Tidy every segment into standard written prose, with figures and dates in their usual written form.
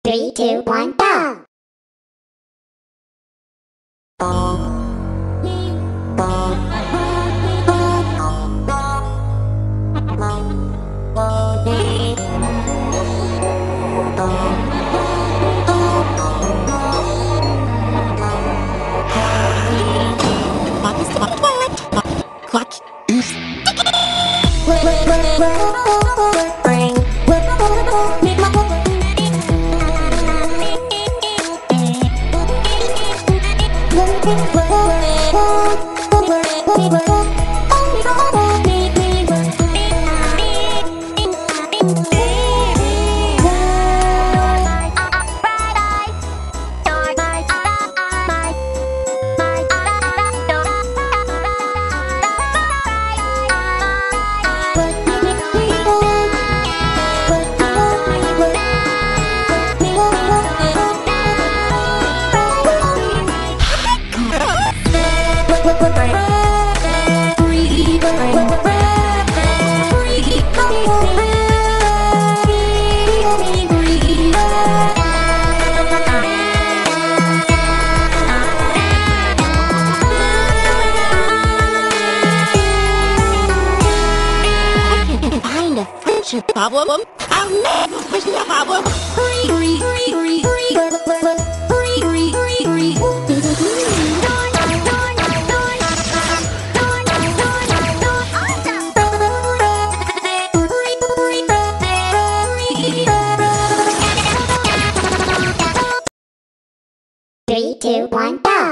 3, 2, 1, go! What is problem? I'll never push the problem. Three, two, one, go!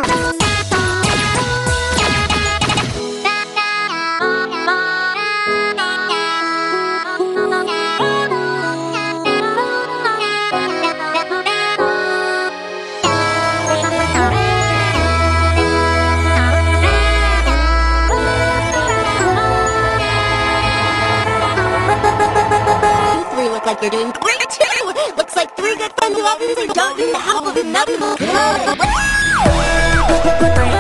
Like you're doing great too! Looks like three good friends who obviously don't need the help of another.